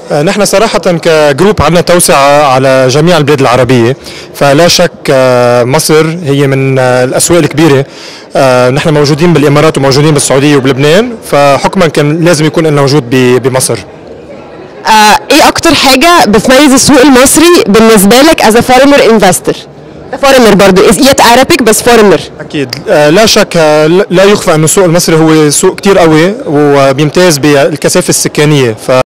نحن صراحة كجروب عندنا توسعة على جميع البلاد العربية، فلا شك مصر هي من الأسواق الكبيرة. نحن موجودين بالإمارات وموجودين بالسعودية وبلبنان، فحكما كان لازم يكون لنا وجود بمصر. ايه اكتر حاجة بتميز السوق المصري بالنسبة لك as a foreign investor؟ فورنر برضه yet Arabic بس فورنر. أكيد لا شك، لا يخفى أن السوق المصري هو سوق كتير قوي وبيمتاز بالكثافة السكانية.